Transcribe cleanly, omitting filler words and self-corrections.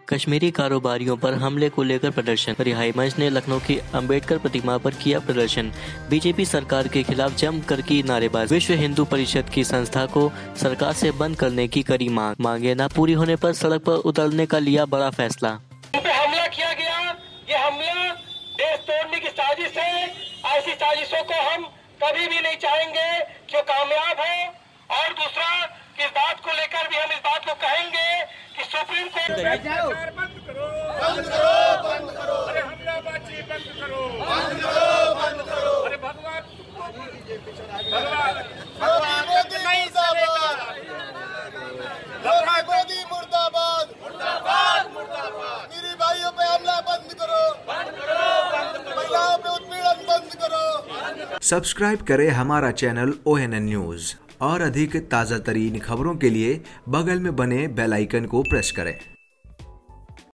कश्मीरी कारोबारियों पर हमले को लेकर प्रदर्शन। रिहाई मंच ने लखनऊ की अंबेडकर प्रतिमा पर किया प्रदर्शन। बीजेपी सरकार के खिलाफ जमकर की नारेबाजी। विश्व हिंदू परिषद की संस्था को सरकार से बंद करने की करी मांगे न पूरी होने पर सड़क पर उतरने का लिया बड़ा फैसला। हमला किया गया, ये हमला देश तोड़ने की साजिश है। ऐसी साजिशों को हम कभी भी नहीं चाहेंगे कि वो कामयाब हो। और दूसरा, इस बात को लेकर भी हम इस बात को कहेंगे कि सुप्रीम कोर्ट बंद करो, बंद करो, बंद करो, अरे हमलाबाजी बंद करो, बंद करो, बंद करो, अरे भगवान भगवान मोदी नहीं चलेगा, मोदी मुर्दाबाद, मुर्दाबाद, मुर्दाबाद। मेरे भाइयों पे हमला बंद करो, बंद करो, बंद करो, महिलाओं पे उत्पीड़न बंद करो। सब्सक्राइब करें हमारा चैनल ONN न्यूज और अधिक ताज़ा तरीन खबरों के लिए बगल में बने बेल आइकन को प्रेस करें।